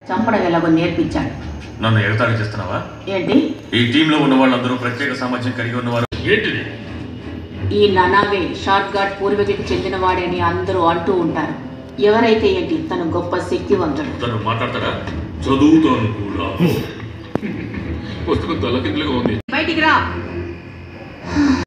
చంపడం ఎలాగో నేర్పించాడు. నన్ను ఎగతాళి చేస్తున్నావా? ఏంటి? ఈ టీంలో ఉన్న వాళ్ళందరూ ప్రత్యేక సామర్థ్యం కలిగి ఉన్నవారు. ఏంటిది? ఈ ననావే షార్ట్ గార్డ్ పూర్వీకులకు చెందినవాడే అని అందరూ అంటూ ఉంటారు. ఎవరైతే ఏంటి, తను గొప్ప శక్తివంతుడు. తను మాట్లాడతాడా? చదువుతాను కూడా. పుస్తకం తలకిందులుగా ఉంది. బయటికి రా.